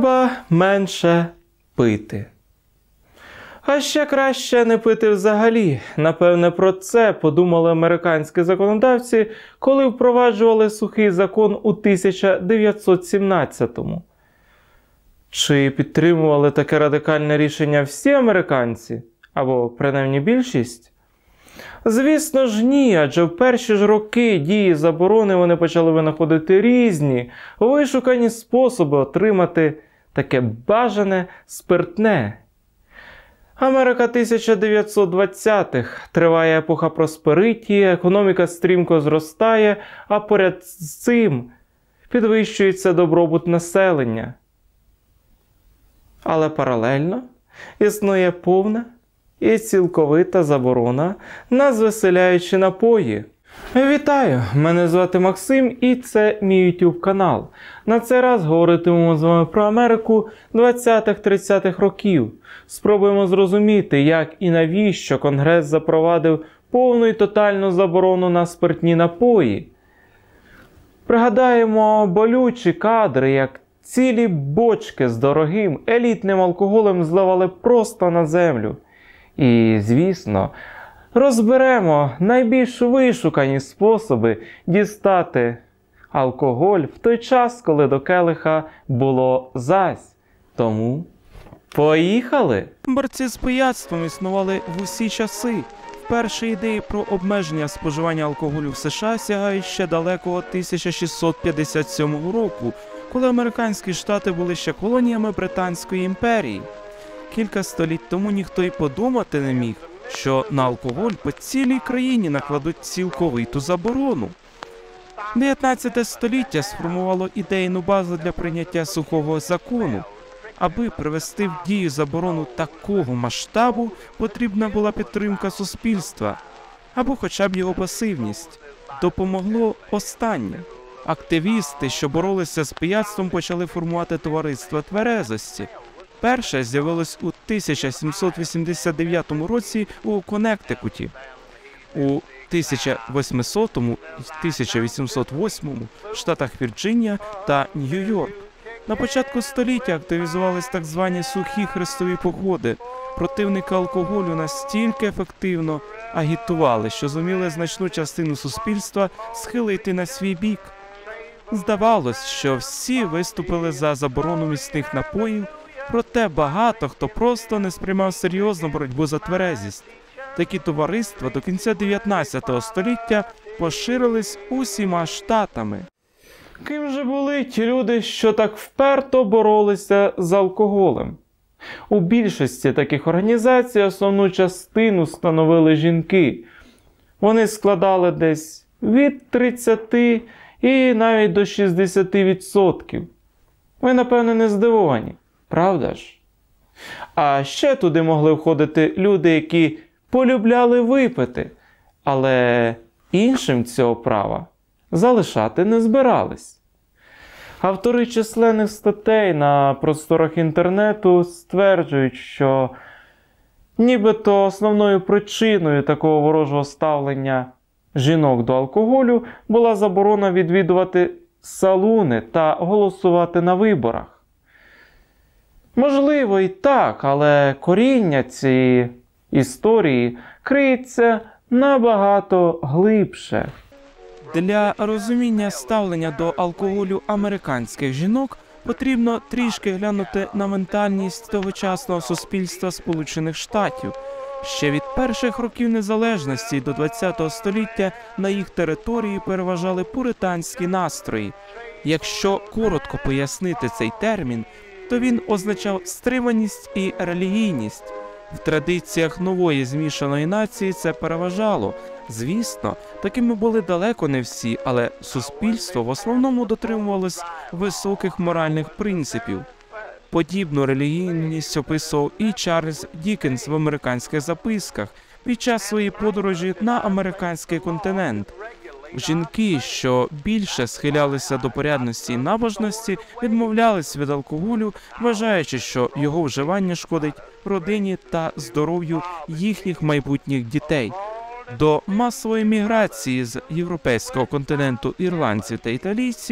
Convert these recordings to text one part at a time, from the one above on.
Треба менше пити. А ще краще не пити взагалі. Напевне, про це подумали американські законодавці, коли впроваджували сухий закон у 1917-му. Чи підтримували таке радикальне рішення всі американці? Або, принаймні, більшість? Звісно ж ні, адже в перші ж роки дії заборони вони почали винаходити різні, вишукані способи отримати таке бажане спиртне. Америка 1920-х. Триває епоха проспериті, економіка стрімко зростає, а поряд з цим підвищується добробут населення. Але паралельно існує повна і цілковита заборона на звеселяючі напої. Вітаю! Мене звати Максим і це мій YouTube канал. На цей раз говоритимемо з вами про Америку 20-30-х років. Спробуємо зрозуміти, як і навіщо Конгрес запровадив повну і тотальну заборону на спиртні напої. Пригадаємо болючі кадри, як цілі бочки з дорогим елітним алкоголем зливали просто на землю. І, звісно, розберемо найбільш вишукані способи дістати алкоголь в той час, коли до келиха було зась. Тому поїхали! Борці з пияцтвом існували в усі часи. Вперше ідеї про обмеження споживання алкоголю в США сягають ще далекого 1657 року, коли американські штати були ще колоніями Британської імперії. Кілька століть тому ніхто й подумати не міг, що на алкоголь по цілій країні накладуть цілковиту заборону. 19 століття сформувало ідейну базу для прийняття сухого закону. Аби привести в дію заборону такого масштабу, потрібна була підтримка суспільства, або хоча б його пасивність. Допомогло останнє. Активісти, що боролися з пияцтвом, почали формувати товариства тверезості. Перше з'явилось у 1789 році у Коннектикуті. У 1800 і 1808 в штатах Вірджинія та Нью-Йорк. На початку століття активізувались так звані сухі хрестові походи. Противники алкоголю настільки ефективно агітували, що зуміли значну частину суспільства схилити на свій бік. Здавалось, що всі виступили за заборону міцних напоїв, проте багато хто просто не сприймав серйозно боротьбу за тверезість. Такі товариства до кінця 19 століття поширились усіма штатами. Ким же були ті люди, що так вперто боролися з алкоголем? У більшості таких організацій основну частину становили жінки. Вони складали десь від 30 і навіть до 60%. Ви, напевно, не здивовані, правда ж? А ще туди могли входити люди, які полюбляли випити, але іншим цього права залишати не збирались. Автори численних статей на просторах інтернету стверджують, що нібито основною причиною такого ворожого ставлення жінок до алкоголю була заборона відвідувати салуни та голосувати на виборах. Можливо і так, але коріння цієї історії криється набагато глибше. Для розуміння ставлення до алкоголю американських жінок потрібно трішки глянути на ментальність тогочасного суспільства Сполучених Штатів. Ще від перших років незалежності до ХХ століття на їх території переважали пуританські настрої. Якщо коротко пояснити цей термін, то він означав стриманість і релігійність. В традиціях нової змішаної нації це переважало. Звісно, такими були далеко не всі, але суспільство в основному дотримувалось високих моральних принципів. Подібну релігійність описував і Чарльз Діккенс в американських записках під час своєї подорожі на американський континент. Жінки, що більше схилялися до порядності і набожності, відмовлялись від алкоголю, вважаючи, що його вживання шкодить родині та здоров'ю їхніх майбутніх дітей. До масової міграції з європейського континенту ірландців та італійців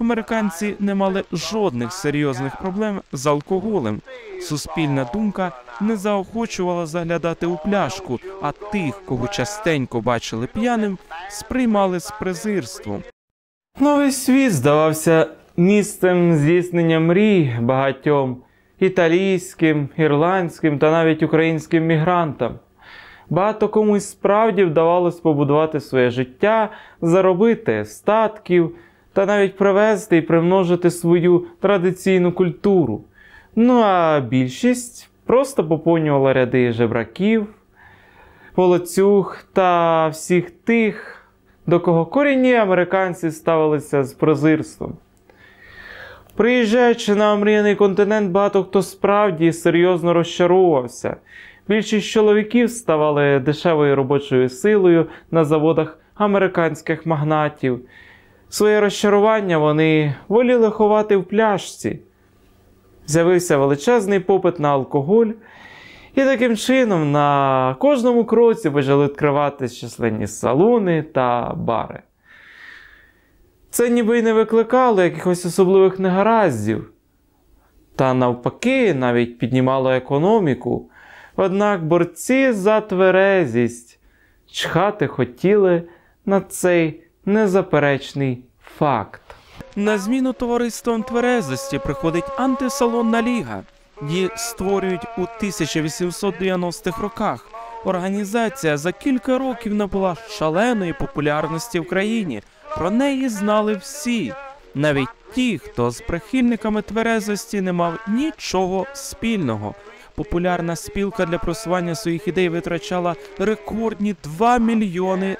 американці не мали жодних серйозних проблем з алкоголем. Суспільна думка не заохочувала заглядати у пляшку, а тих, кого частенько бачили п'яним, сприймали з презирством. Новий світ здавався місцем здійснення мрій багатьом італійським, ірландським та навіть українським мігрантам. Багато комусь справді вдавалось побудувати своє життя, заробити статків та навіть привезти і примножити свою традиційну культуру. Ну а більшість просто поповнювала ряди жебраків, волоцюг та всіх тих, до кого корінні американці ставилися з презирством. Приїжджаючи на омріяний континент, багато хто справді серйозно розчаровувався. Більшість чоловіків ставали дешевою робочою силою на заводах американських магнатів. Своє розчарування вони воліли ховати в пляшці. З'явився величезний попит на алкоголь, і таким чином на кожному кроці почали відкриватися численні салуни та бари. Це ніби й не викликало якихось особливих негараздів, та навпаки навіть піднімало економіку. Однак борці за тверезість чхати хотіли на цей незаперечний факт. На зміну товариствам тверезості приходить антисалонна ліга. Її створюють у 1890-х роках. Організація за кілька років набула шаленої популярності в країні. Про неї знали всі. Навіть ті, хто з прихильниками тверезості не мав нічого спільного. Популярна спілка для просування своїх ідей витрачала рекордні $2 мільйони.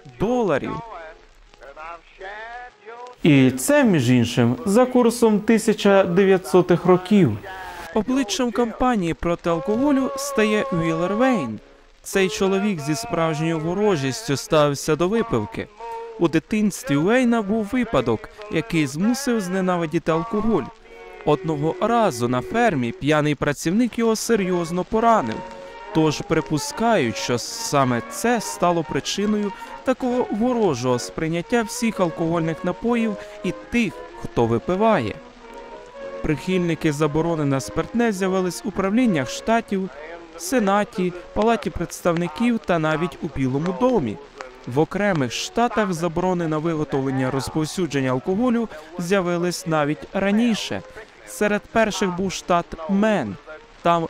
І це, між іншим, за курсом 1900-х років. Обличчям кампанії проти алкоголю стає Уіллер Вейн. Цей чоловік зі справжньою ворожістю ставився до випивки. У дитинстві Уейна був випадок, який змусив зненавидіти алкоголь. Одного разу на фермі п'яний працівник його серйозно поранив. Тож припускають, що саме це стало причиною такого ворожого сприйняття всіх алкогольних напоїв і тих, хто випиває. Прихильники заборони на спиртне з'явились у правліннях штатів, Сенаті, Палаті представників та навіть у Білому домі. В окремих штатах заборони на виготовлення розповсюдження алкоголю з'явились навіть раніше. Серед перших був штат Мен. Там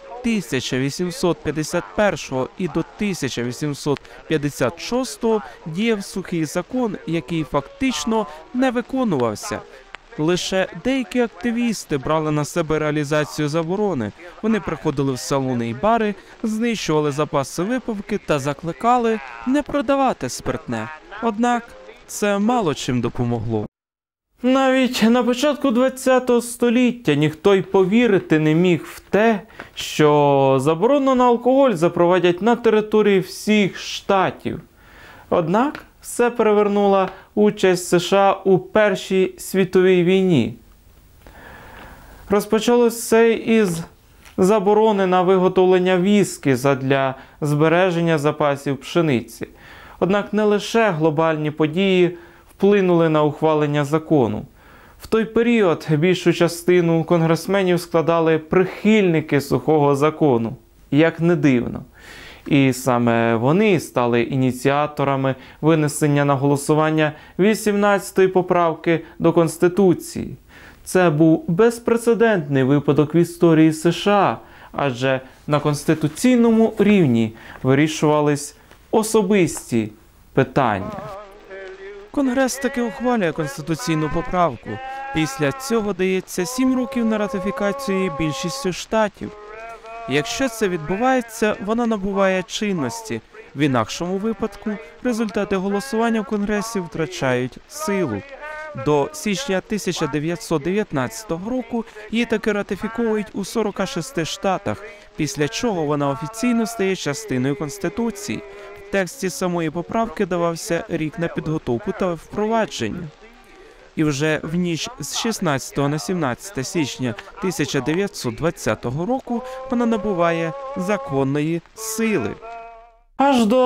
1851 і до 1856 діяв сухий закон, який фактично не виконувався. Лише деякі активісти брали на себе реалізацію заборони. Вони приходили в салони і бари, знищували запаси випивки та закликали не продавати спиртне. Однак це мало чим допомогло. Навіть на початку ХХ століття ніхто й повірити не міг в те, що заборону на алкоголь запровадять на території всіх штатів. Однак все перевернула участь США у Першій світовій війні. Розпочалося все із заборони на виготовлення віскі задля збереження запасів пшениці. Однак не лише глобальні події вплинули на ухвалення закону. В той період більшу частину конгресменів складали прихильники сухого закону, як не дивно. І саме вони стали ініціаторами винесення на голосування 18-ї поправки до Конституції. Це був безпрецедентний випадок в історії США, адже на конституційному рівні вирішувались особисті питання. Конгрес таки ухвалює конституційну поправку. Після цього дається 7 років на ратифікацію її більшістю штатів. Якщо це відбувається, вона набуває чинності. В інакшому випадку результати голосування в Конгресі втрачають силу. До січня 1919 року її таки ратифіковують у 46 штатах, після чого вона офіційно стає частиною Конституції. В тексті самої поправки давався рік на підготовку та впровадження. І вже в ніч з 16 на 17 січня 1920 року вона набуває законної сили. Аж до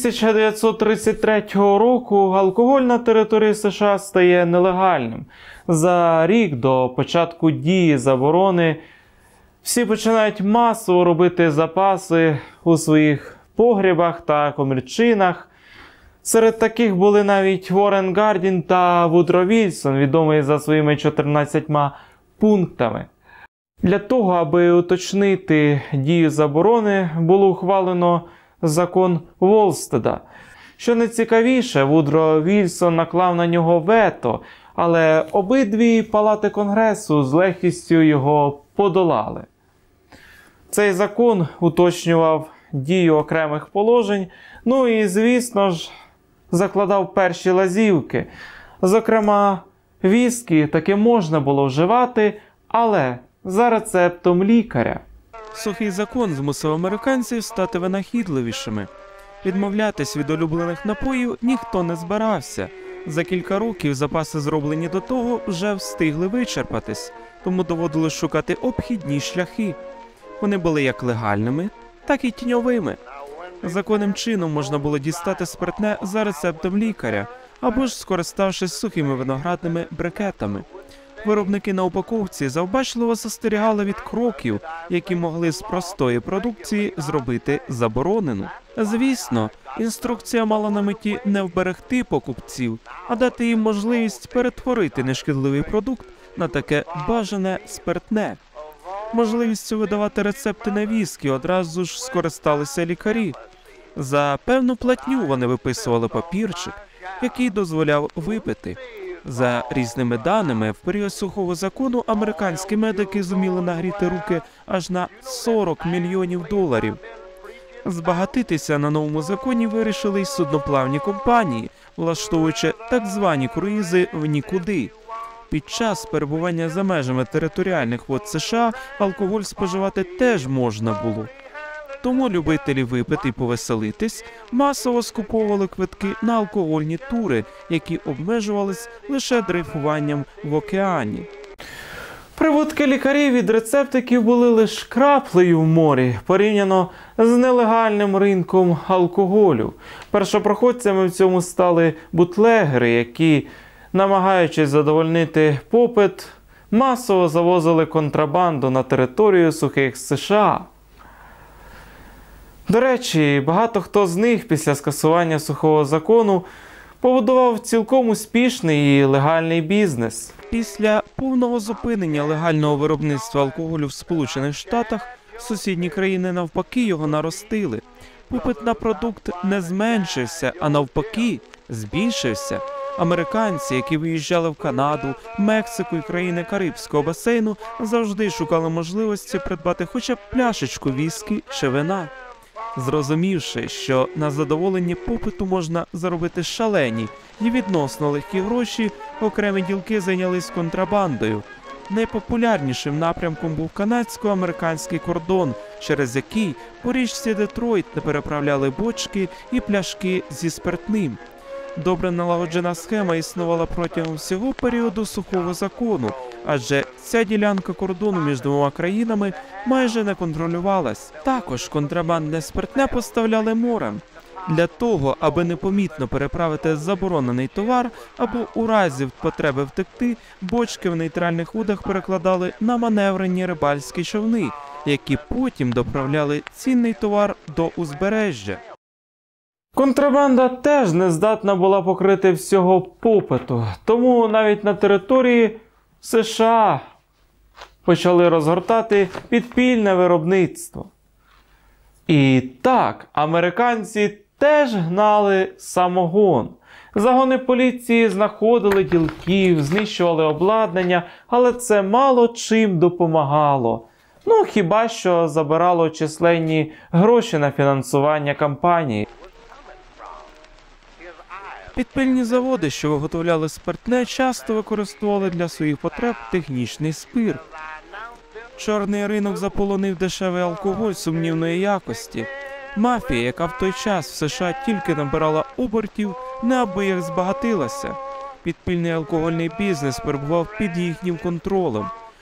1933 року алкоголь на території США стає нелегальним. За рік до початку дії заборони всі починають масово робити запаси у своїх погрібах та комірчинах. Серед таких були навіть Уоррен Гардін та Вудро Вільсон, відомі за своїми 14 пунктами. Для того, аби уточнити дію заборони, було ухвалено закон Волстеда. Що найцікавіше, Вудро Вільсон наклав на нього вето, але обидві палати Конгресу з легкістю його подолали. Цей закон уточнював дію окремих положень, ну і, звісно ж, закладав перші лазівки. Зокрема, віскі таки можна було вживати, але за рецептом лікаря. Сухий закон змусив американців стати винахідливішими. Відмовлятись від улюблених напоїв ніхто не збирався. За кілька років запаси, зроблені до того, вже встигли вичерпатись, тому доводилось шукати обхідні шляхи. Вони були як легальними, так і тіньовими. Законним чином можна було дістати спиртне за рецептом лікаря, або ж скориставшись сухими виноградними брикетами. Виробники на упаковці завбачливо застерігали від кроків, які могли з простої продукції зробити заборонену. Звісно, інструкція мала на меті не вберегти покупців, а дати їм можливість перетворити нешкідливий продукт на таке бажане спиртне. Можливістю видавати рецепти на віскі одразу ж скористалися лікарі. За певну платню вони виписували папірчик, який дозволяв випити. За різними даними, в період сухого закону американські медики зуміли нагріти руки аж на $40 мільйонів. Збагатитися на новому законі вирішили й судноплавні компанії, влаштовуючи так звані круїзи в нікуди. Під час перебування за межами територіальних вод США алкоголь споживати теж можна було. Тому любителі випити і повеселитись масово скуповували квитки на алкогольні тури, які обмежувались лише дрейфуванням в океані. Прибутки лікарів від рецептиків були лише краплею в морі, порівняно з нелегальним ринком алкоголю. Першопроходцями в цьому стали бутлегери, які, намагаючись задовольнити попит, масово завозили контрабанду на територію сухих США. До речі, багато хто з них після скасування сухого закону побудував цілком успішний і легальний бізнес. Після повного зупинення легального виробництва алкоголю в Сполучених Штатах сусідні країни навпаки його наростили. Попит на продукт не зменшився, а навпаки збільшився. Американці, які виїжджали в Канаду, Мексику і країни Карибського басейну, завжди шукали можливості придбати хоча б пляшечку віскі чи вина. Зрозумівши, що на задоволенні попиту можна заробити шалені і відносно легкі гроші, окремі ділки зайнялись контрабандою. Найпопулярнішим напрямком був канадсько-американський кордон, через який по річці Детройт переправляли бочки і пляшки зі спиртним. Добре налагоджена схема існувала протягом всього періоду сухого закону, адже ця ділянка кордону між двома країнами майже не контролювалась. Також контрабандне спиртне поставляли морем. Для того, аби непомітно переправити заборонений товар або у разі потреби втекти, бочки в нейтральних водах перекладали на маневрені рибальські човни, які потім доправляли цінний товар до узбережжя. Контрабанда теж не здатна була покрити всього попиту, тому навіть на території США почали розгортати підпільне виробництво. І так, американці теж гнали самогон. Загони поліції знаходили ділків, знищували обладнання, але це мало чим допомагало. Ну, хіба що забирало численні гроші на фінансування кампанії. Підпільні заводи, що виготовляли спиртне, часто використовували для своїх потреб технічний спирт. Чорний ринок заполонив дешевий алкоголь сумнівної якості. Мафія, яка в той час в США тільки набирала обертів, неабияк збагатилася. Підпільний алкогольний бізнес перебував під їхнім контролем.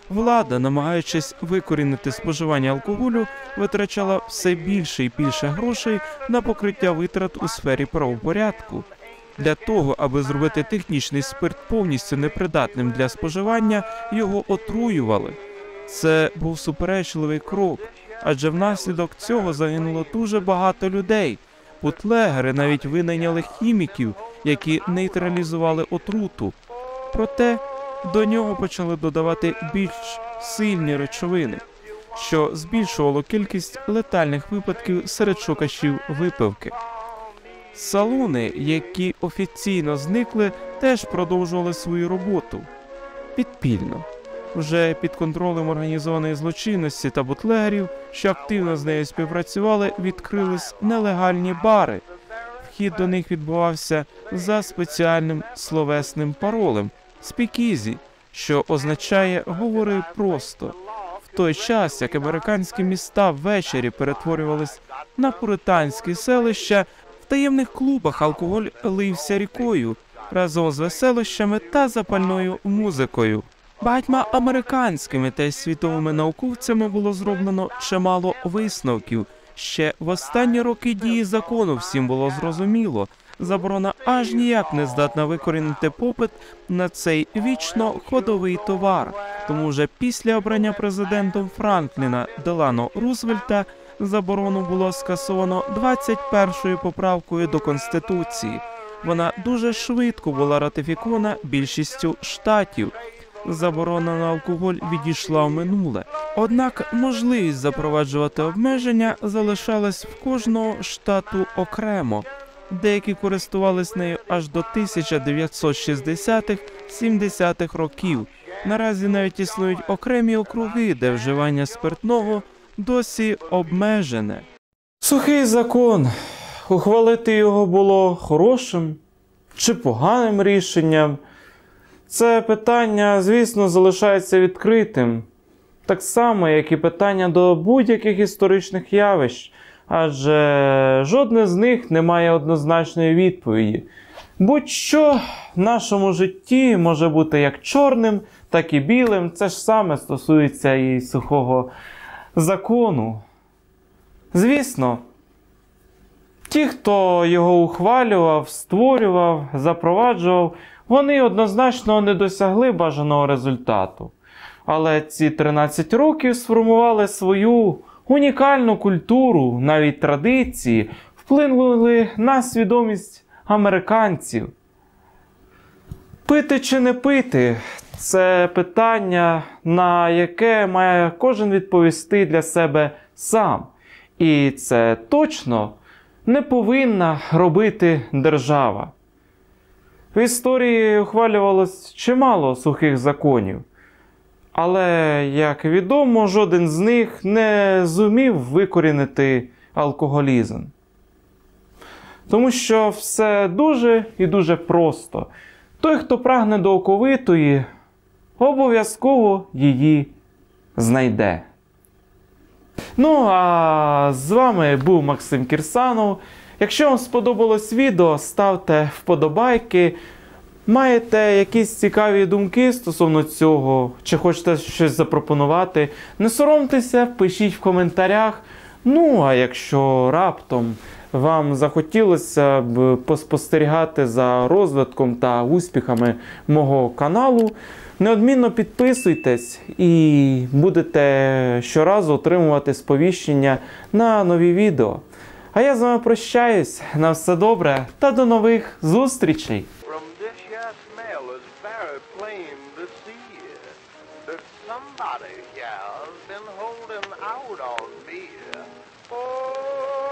Влада, намагаючись викорінити споживання алкоголю, витрачала все більше і більше грошей на покриття витрат у сфері правопорядку. Для того, аби зробити технічний спирт повністю непридатним для споживання, його отруювали. Це був суперечливий крок, адже внаслідок цього загинуло дуже багато людей. Бутлегери навіть винайняли хіміків, які нейтралізували отруту. Проте до нього почали додавати більш сильні речовини, що збільшувало кількість летальних випадків серед шукачів випивки. Салуни, які офіційно зникли, теж продовжували свою роботу. Підпільно. Вже під контролем організованої злочинності та бутлегерів, що активно з нею співпрацювали, відкрились нелегальні бари. Вхід до них відбувався за спеціальним словесним паролем «спікізі», що означає «говори просто». В той час, як американські міста ввечері перетворювались на пуританські селища, в таємних клубах алкоголь лився рікою, разом з веселощами та запальною музикою. Багатьма американськими та світовими науковцями було зроблено чимало висновків. Ще в останні роки дії закону всім було зрозуміло, заборона аж ніяк не здатна викорінити попит на цей вічно ходовий товар. Тому вже після обрання президентом Франкліна Делано Рузвельта заборону було скасовано 21-ю поправкою до Конституції. Вона дуже швидко була ратифікована більшістю штатів. Заборона на алкоголь відійшла в минуле. Однак можливість запроваджувати обмеження залишалась в кожного штату окремо. Деякі користувались нею аж до 1960-70-х років. Наразі навіть існують окремі округи, де вживання спиртного досі обмежене. Сухий закон. Ухвалити його було хорошим чи поганим рішенням? Це питання, звісно, залишається відкритим. Так само, як і питання до будь-яких історичних явищ. Адже жодне з них не має однозначної відповіді. Будь-що в нашому житті може бути як чорним, так і білим. Це ж саме стосується і сухого закону. Звісно, ті, хто його ухвалював, створював, запроваджував, вони однозначно не досягли бажаного результату. Але ці 13 років сформували свою унікальну культуру, навіть традиції, вплинули на свідомість американців. Пити чи не пити – це питання, на яке має кожен відповісти для себе сам. І це точно не повинна робити держава. В історії ухвалювалось чимало сухих законів. Але, як відомо, жоден з них не зумів викорінити алкоголізм. Тому що все дуже і дуже просто. Той, хто прагне до оковитої, обов'язково її знайде. Ну, а з вами був Максим Кірсанов. Якщо вам сподобалось відео, ставте вподобайки. Маєте якісь цікаві думки стосовно цього, чи хочете щось запропонувати, не соромтеся, пишіть в коментарях. Ну, а якщо раптом вам захотілося б поспостерігати за розвитком та успіхами мого каналу, неодмінно підписуйтесь і будете щоразу отримувати сповіщення на нові відео. А я з вами прощаюсь. На все добре та до нових зустрічей! Somebody here's been holding out on me. Oh.